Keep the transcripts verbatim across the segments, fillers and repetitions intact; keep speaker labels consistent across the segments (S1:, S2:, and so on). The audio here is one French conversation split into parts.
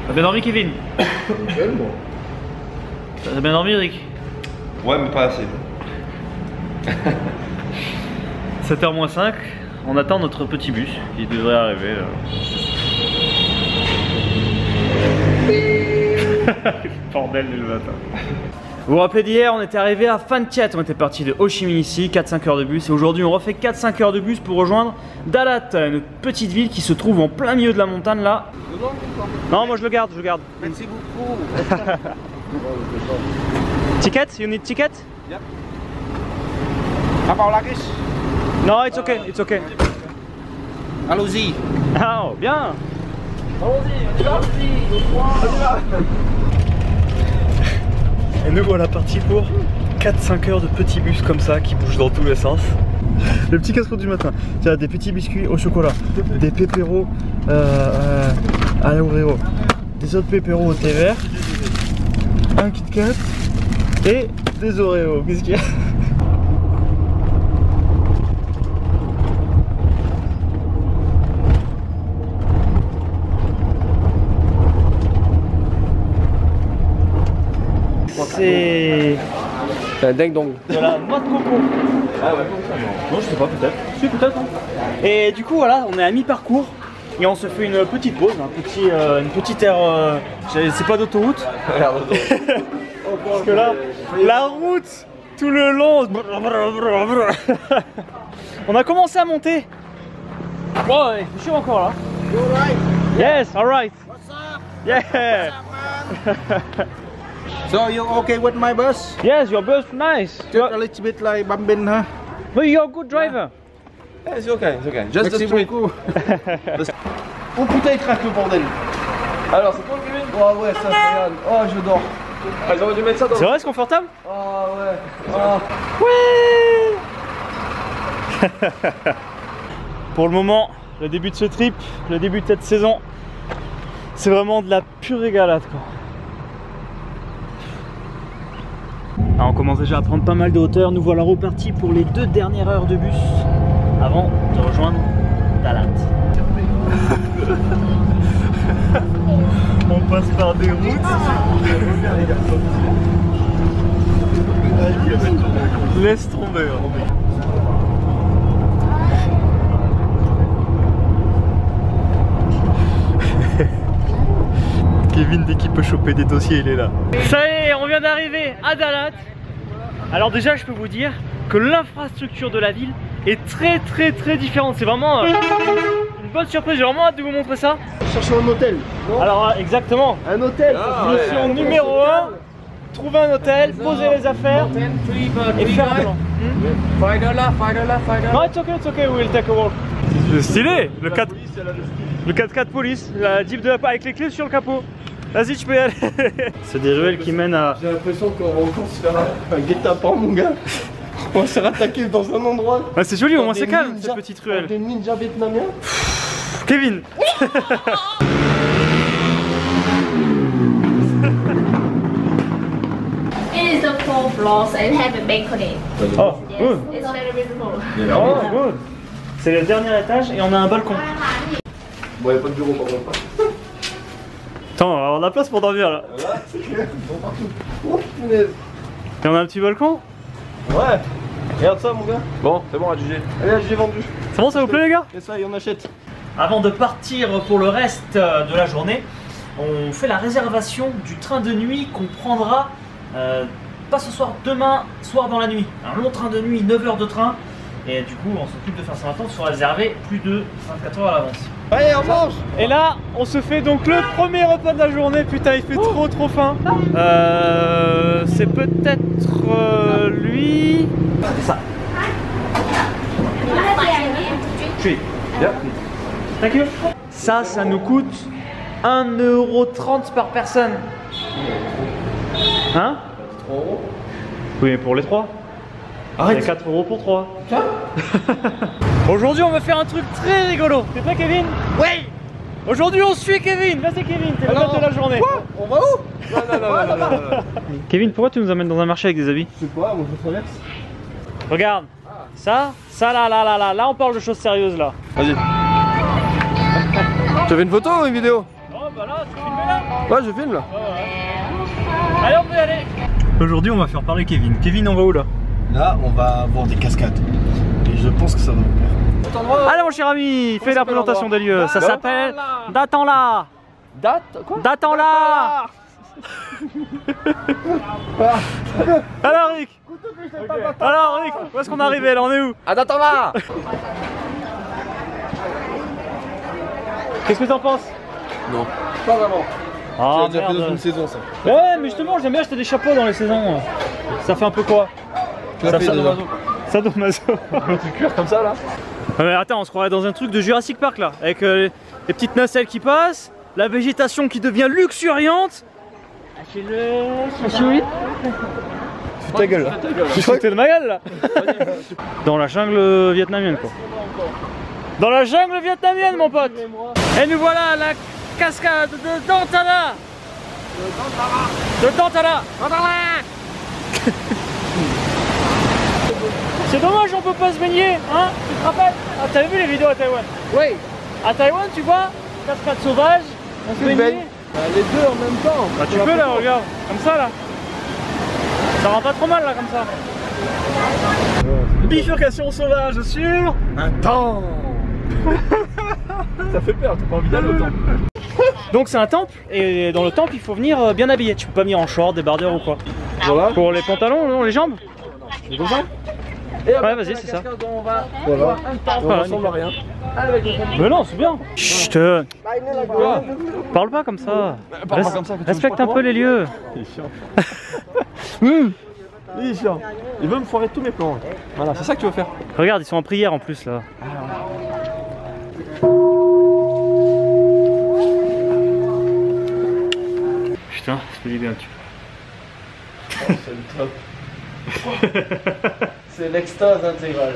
S1: T'as bien dormi, Kevin? T'as bien dormi, Eric?
S2: Ouais, mais pas assez.
S1: sept heures moins cinq, on attend notre petit bus qui devrait arriver. Bordel dès le matin. Vous vous rappelez d'hier, on était arrivé à Phan Thiet, on était parti de Ho Chi Minh ici, quatre cinq heures de bus, et aujourd'hui on refait quatre cinq heures de bus pour rejoindre Dalat, une petite ville qui se trouve en plein milieu de la montagne là. Non, moi je le garde, je le garde.
S2: Merci beaucoup.
S1: Ticket? You need ticket?
S2: Yep. How about luggage?
S1: No, it's okay, it's okay.
S2: Allons-y.
S1: Ah, bien.
S2: Allons-y, on y va.
S1: Et nous voilà partis pour quatre cinq heures de petits bus comme ça qui bougent dans tous les sens. Le petit casse-croûte du matin, tu as des petits biscuits au chocolat, des pépéros euh, euh, à l'oreo, des autres pépéros au thé vert, un Kit Kat et des Oreos. Qu'est-ce qu'il y a? C'est
S2: un ding dong.
S1: de la noix de coco.
S2: Ah ouais,
S1: Non, je sais pas, peut-être. Si, peut-être. Hein. Et du coup, voilà, on est à mi-parcours et on se fait une petite pause, un petit, euh, une petite aire. Euh, c'est pas d'autoroute. Parce que là, la route tout le long. On a commencé à monter. Bon, ouais, je suis encore là.
S3: You alright?
S1: Yes, alright.
S3: What's up?
S1: Yeah.
S3: What's up, man? So you okay with my bus?
S1: Yes, your bus nice.
S3: Just a little bit like bumping, huh?
S1: But you're a good driver.
S2: Yeah, it's okay, it's okay. Just the
S3: Merci
S2: street.
S3: beaucoup. Oh putain, il craque le bordel.
S2: Alors, c'est toi, Kevin?
S3: Oh ouais, ça c'est Yann. Oh, je dors.
S2: Ah, ils auraient dû mettre ça dans
S1: C'est vrai, c'est confortable?
S3: Oh ouais. Oh.
S1: Ouais. Pour le moment, le début de ce trip, le début de cette saison, c'est vraiment de la pure régalade quoi. Alors on commence déjà à prendre pas mal de hauteur, nous voilà repartis pour les deux dernières heures de bus avant de rejoindre Dalat. On passe par des routes. Laisse tomber. Kevin, dès qu'il peut choper des dossiers, il est là. Ça y est, on vient d'arriver à Dalat. Alors déjà, je peux vous dire que l'infrastructure de la ville est très très très différente. C'est vraiment euh, une bonne surprise. J'ai vraiment hâte de vous montrer ça.
S3: Chercher un hôtel. Non?
S1: Alors euh, exactement.
S3: Un hôtel.
S2: Ah,
S1: Mission
S2: ouais.
S1: numéro un. Trouver un hôtel, poser les affaires et faire un plan.
S2: five dollars, five dollars, five dollars.
S1: Non, it's okay, it's okay, we'll take a walk. C'est stylé, le quatre le quatre quatre police, la Jeep de avec les clés sur le capot. Vas-y, tu peux y aller. C'est des ruelles qui mènent à...
S3: J'ai l'impression qu'on va se faire un guet-apens, mon gars. On va se faire attaquer dans un endroit.
S1: Ah, c'est joli, au moins
S3: Des
S1: c'est calme
S3: ninjas-
S1: cette petite ruelle.
S3: Des ninjas vietnamiens.
S1: Kevin.
S4: It is the four floors and have a balcony.
S1: Oh,
S4: Yes,
S1: good.
S4: it's already visible.
S1: Oh, good. C'est le dernier étage et on a un balcon.
S3: Bon, y'a pas de bureau par contre.
S1: Attends, on a la place pour dormir là.
S3: Là, c'est clair. Bon, partout. Oh, punaise.
S1: Et on a un petit balcon.
S3: Ouais. Regarde ça, mon gars.
S2: Bon, c'est bon, à juger.
S3: Allez, j'ai vendu.
S1: C'est bon, ça vous plaît les gars?
S3: Et ça, et on achète.
S1: Avant de partir pour le reste de la journée, on fait la réservation du train de nuit qu'on prendra euh, pas ce soir, demain soir dans la nuit. Un long train de nuit, neuf heures de train. Et du coup, on s'occupe de faire ça maintenant, il faut réserver plus de vingt-quatre heures à l'avance.
S3: Allez, on mange.
S1: Et là, on se fait donc le premier repas de la journée. Putain, il fait trop trop faim. Euh, c'est peut-être euh, lui. C'est ça. Puis,
S2: Yeah.
S1: thank you. Ça, ça nous coûte un euro trente par personne. Hein?
S3: trois euros.
S1: Oui, mais pour les trois.
S3: Arrête.
S1: C'est quatre euros pour trois. Aujourd'hui, on va faire un truc très rigolo. T'es prêt, Kevin? Oui. Aujourd'hui, on suit Kevin. Vas-y, Kevin, t'es le
S3: Alors,
S1: maître de la journée.
S3: Quoi? On va où?
S2: Non, non, non, non, non, non, non.
S1: Kevin, pourquoi tu nous amènes dans un marché avec des habits?
S3: Je sais pas, moi je traverse.
S1: Regarde, ça, ça là, là, là, là, là, on parle de choses sérieuses là.
S2: Vas-y. Tu fais une photo ou une vidéo?
S1: Non, bah là, tu filmes là.
S3: Ouais, je filme là.
S1: Allez, on peut y aller. Aujourd'hui, on va faire parler Kevin. Kevin, on va où là?
S3: Là, on va voir des cascades. Et je pense que ça va vous plaire.
S1: Allez, mon cher ami, fais la présentation des lieux. Ça s'appelle Datanla.
S3: Date quoi?
S1: Datanla. Alors, Rick. Alors, Rick, où est-ce qu'on est arrivé là? On est où?
S2: Ah, attends là.
S1: Qu'est-ce que t'en penses?
S3: Non, pas vraiment.
S1: Ah,
S3: C'est déjà fait dans
S1: merde.
S3: une saison ça.
S1: Ouais, mais justement, j'aime bien acheter des chapeaux dans les saisons. Ça fait un peu quoi?
S3: Tu l'as
S1: Ça
S3: fait
S1: fait
S3: déjà.
S1: Sadomaso.
S2: Tu cuire comme ça là?
S1: Ouais, mais attends, on se croirait dans un truc de Jurassic Park là, avec euh, les, les petites nacelles qui passent, la végétation qui devient luxuriante. Lâchez-le, lâchez-le.
S3: Fous ta gueule là.
S1: Tu te foutais de ma gueule là. Dans la jungle vietnamienne quoi. Dans la jungle vietnamienne mon pote. Et nous voilà à la cascade de Datanla. De Datanla. C'est dommage, on peut pas se baigner, hein? Tu te rappelles? Ah, t'avais vu les vidéos à Taïwan?
S3: Oui.
S1: À Taïwan, tu vois, cascade sauvage, on se
S3: Tu te
S1: baignait.
S3: baignes. Bah, les deux en même temps.
S1: Bah, tu peux là, regarde, comme ça là. Ça rend pas trop mal là, comme ça. Bifurcation sauvage sur
S3: Un temps.
S2: Ça fait peur, t'as pas envie d'aller au temple.
S1: Donc c'est un temple, et dans le temple il faut venir euh, bien habillé. Tu peux pas venir en short, débardeur ou quoi.
S3: Voilà.
S1: Pour les pantalons, non, les jambes.
S3: C'est comme ça.
S1: Ouais, vas-y, c'est ça.
S2: On va
S3: Voilà.
S2: un
S3: On
S1: Voilà,
S3: ressemble à rien.
S1: Mais non, c'est bien. Chut, euh,
S2: Quoi?
S1: parle pas comme ça.
S2: Parle pas
S1: Res-
S2: comme ça, que tu
S1: Respecte
S2: me
S1: un peu les lieux.
S2: Il est chiant. Il est chiant. Il veut me foirer tous mes plans. Voilà, c'est ça que tu veux faire.
S1: Regarde, ils sont en prière en plus là. Putain, je te dis bien tu.
S3: C'est le top. C'est l'extase intégrale.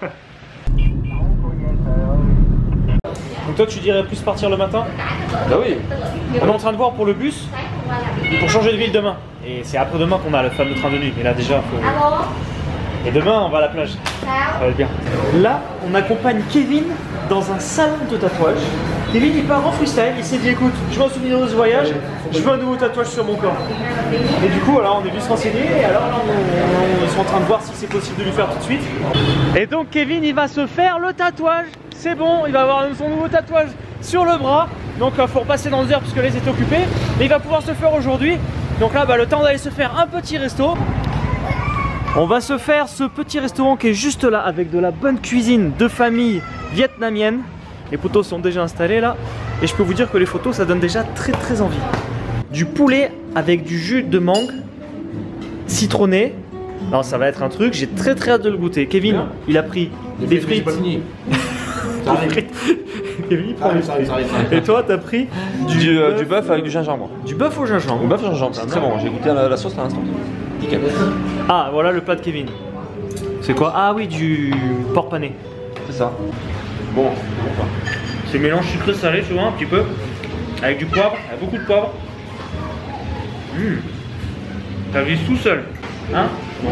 S1: Donc toi tu dirais plus partir le matin?
S2: Bah oui.
S1: On est en train de voir pour le bus, pour changer de ville demain. Et c'est après-demain qu'on a le fameux train de nuit. Et là déjà, faut... Et demain on va à la plage. Ça va être bien. Là, on accompagne Kevin dans un salon de tatouage. Kevin il part en freestyle, il s'est dit écoute, je veux un souvenir de ce voyage, je veux un nouveau tatouage sur mon corps. Et du coup, alors on est venu se renseigner et alors là, on, on- ils sont en train de voir si c'est possible de lui faire tout de suite. Et donc Kevin il va se faire le tatouage, c'est bon, il va avoir son nouveau tatouage sur le bras. Donc il faut repasser dans le heures puisque les étaient occupés. Mais il va pouvoir se faire aujourd'hui. Donc là, bah, le temps d'aller se faire un petit resto. On va se faire ce petit restaurant qui est juste là avec de la bonne cuisine de famille vietnamienne. Les poteaux sont déjà installés là. Et je peux vous dire que les photos ça donne déjà très très envie. Du poulet avec du jus de mangue citronné. Alors ça va être un truc, j'ai très très hâte de le goûter. Kevin, il a pris des frites. Des frites. Kevin, il prend des frites. Et toi t'as pris du,
S2: Du, euh,
S1: bœuf-
S2: du bœuf avec du gingembre.
S1: du bœuf au gingembre.
S2: Le bœuf au gingembre, c'est très bon. J'ai goûté la, la sauce à l'instant. Nickel.
S1: Ah voilà le plat de Kevin. C'est quoi? Ah oui, du porc pané.
S2: C'est ça. Bon.
S1: C'est mélange sucré salé, tu vois, un petit peu. Avec du poivre, avec beaucoup de poivre. Mmh. Ça vise tout seul. Hein?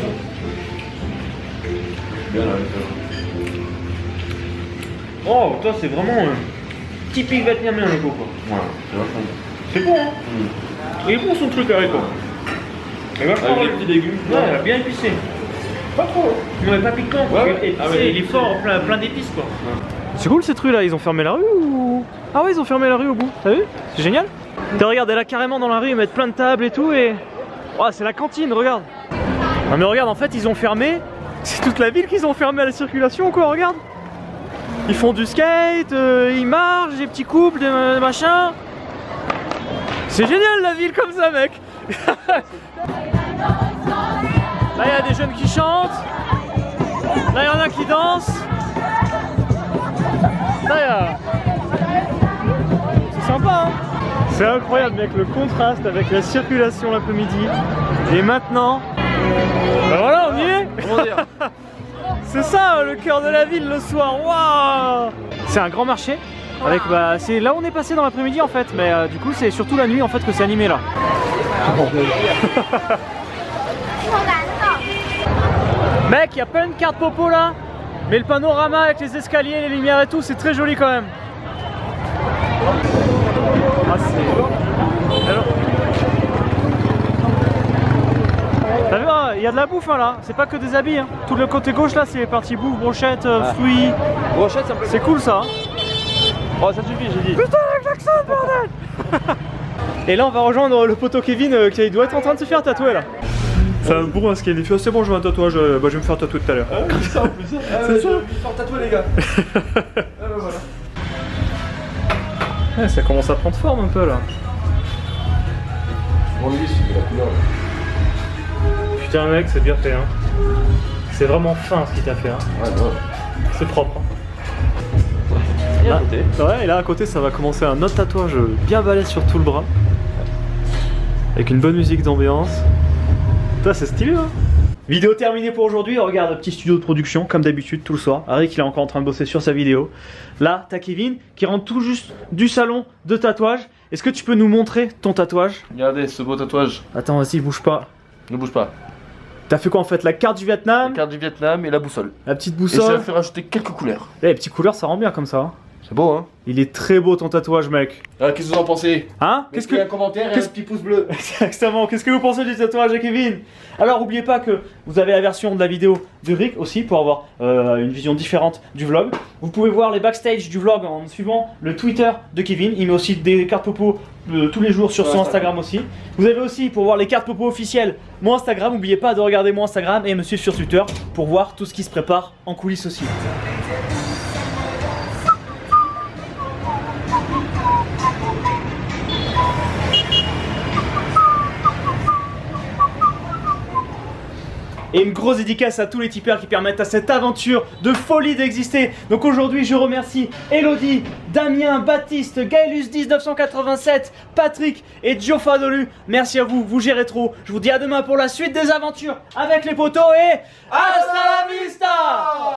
S1: Oh, toi c'est vraiment euh, typique vietnamien le coco.
S2: Voilà, c'est vachement bon.
S1: C'est bon hein? Il est bon son truc avec quoi. Il va
S2: Avec les petits légumes.
S1: Ouais, bien épicé. Pas trop. Mais pas piquant.
S2: Ouais, ouais.
S1: Épicé,
S2: Ah ouais.
S1: il est fort, plein, plein d'épices quoi. C'est cool cette rue là, ils ont fermé la rue ou... Ah ouais, ils ont fermé la rue au bout, t'as vu? C'est génial. T'as regarde, elle a carrément dans la rue, ils mettent plein de tables et tout et... Oh, c'est la cantine, regarde. Non mais regarde, en fait ils ont fermé, c'est toute la ville qu'ils ont fermé à la circulation quoi, regarde. Ils font du skate, euh, ils marchent, des petits couples, des, des machins. C'est génial la ville comme ça mec. Là il y a des jeunes qui chantent. Là il y en a qui dansent. Là il y a... C'est sympa hein. C'est incroyable mec, le contraste avec la circulation l'après-midi. Et maintenant... Ben voilà, on y est.
S2: Comment dire?
S1: C'est ça le cœur de la ville le soir. Waouh. C'est un grand marché. Avec, bah, c'est là où on est passé dans l'après-midi en fait. Mais euh, du coup c'est surtout la nuit en fait que c'est animé là. Mec, il y a plein de cartes popo là. Mais le panorama avec les escaliers, les lumières et tout, c'est très joli quand même. Ah, c'est... y a de la bouffe hein, là, c'est pas que des habits. Hein. Tout le côté gauche là, c'est partie bouffe, brochette, euh,
S2: Ah.
S1: fruits.
S2: Brochette, ça me plaît.
S1: C'est cool ça. Hein.
S2: Oh, ça suffit, j'ai dit.
S1: Putain, la klaxon, bordel. Et là, on va rejoindre le poteau Kevin euh, qui doit être en train de se faire tatouer là. C'est un bourrin ce qu'il est. C'est bon, je veux un tatouage. Euh, bah, je vais me faire tatouer tout à l'heure.
S3: Ah, comme ça en plus. Ah,
S1: C'est
S3: ouais,
S1: ça.
S3: je vais me faire tatouer, les gars. Ah, bah voilà.
S1: Ouais, ça commence à prendre forme un peu là.
S3: Bon, lui, c'est de la couleur. Là.
S1: Putain, mec, c'est bien fait. Hein. C'est vraiment fin ce qu'il t'a fait. Hein.
S3: Ouais, non.
S1: C'est propre. Hein.
S2: Et à
S1: Là-
S2: côté.
S1: Ouais, et là à côté, ça va commencer un autre tatouage bien balèze sur tout le bras. Avec une bonne musique d'ambiance. Putain, c'est stylé, hein. Vidéo terminée pour aujourd'hui. Regarde, petit studio de production, comme d'habitude, tout le soir. Eric, il est encore en train de bosser sur sa vidéo. Là, t'as Kevin qui rentre tout juste du salon de tatouage. Est-ce que tu peux nous montrer ton tatouage?
S3: Regardez ce beau tatouage.
S1: Attends, vas-y, bouge pas.
S3: Ne bouge pas.
S1: T'as fait quoi en fait? La carte du
S3: La
S1: Vietnam,
S3: carte du Vietnam et la boussole.
S1: la petite
S3: Et ça
S1: boussole.
S3: fait rajouter quelques couleurs.
S1: Eh, les petites couleurs, ça rend bien comme ça. Hein.
S3: C'est beau, hein?
S1: Il est très beau ton tatouage, mec.
S3: Alors, qu'est-ce que vous en pensez?
S1: Hein? Qu'est-ce
S3: Mettez
S1: que.
S3: un commentaire et
S1: qu'est-ce-
S3: un petit pouce bleu.
S1: Exactement, qu'est-ce que vous pensez du tatouage de Kevin? Alors n'oubliez pas que vous avez la version de la vidéo de Rick aussi pour avoir euh, une vision différente du vlog. Vous pouvez voir les backstage du vlog en suivant le Twitter de Kevin. Il met aussi des cartes popo euh, tous les jours sur
S3: Sur
S1: son
S3: Instagram.
S1: Instagram aussi. Vous avez aussi pour voir les cartes popo officielles mon Instagram. N'oubliez pas de regarder mon Instagram et me suivre sur Twitter pour voir tout ce qui se prépare en coulisses aussi. Et une grosse dédicace à tous les tipeurs qui permettent à cette aventure de folie d'exister. Donc aujourd'hui, je remercie Elodie, Damien, Baptiste, Gaëlus dix-neuf cent quatre-vingt-sept, Patrick et Giofadolu. Merci à vous, vous gérez trop. Je vous dis à demain pour la suite des aventures avec les potos et hasta la vista!